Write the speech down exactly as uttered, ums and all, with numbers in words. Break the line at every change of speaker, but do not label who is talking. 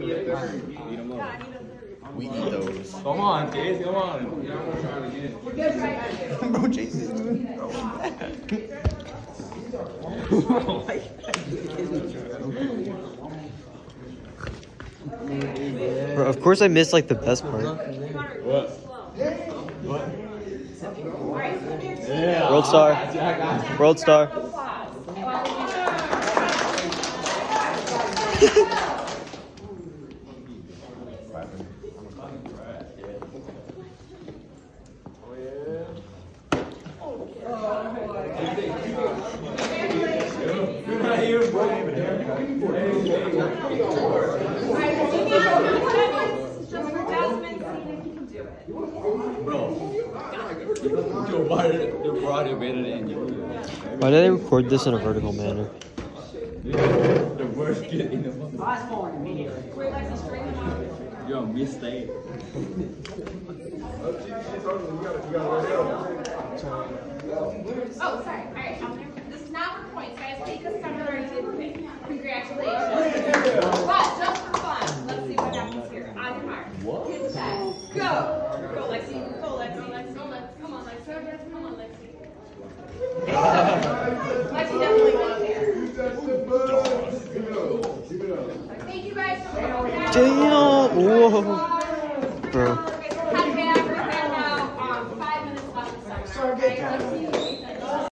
We eat those.
Come on, Chase, come on.
Bro, Chase is doing Bro, of course I missed like the best part.
What? What? Yeah.
World star. World star. Why did they record this in a vertical manner?
The worst kid in the world. You're a mistake.
Oh, sorry. All right. This is not for points, guys. Take a summary. Congratulations. But just for fun, let's see what happens here. On your mark.
What?
Get set. Go. Go, Lexi. Go, Lexi. Lexi. Go, Lexi. Come on, Lexi. Come on, Lexi. Lexi definitely won there. Thank you guys so much.
Damn! Whoa! Bro.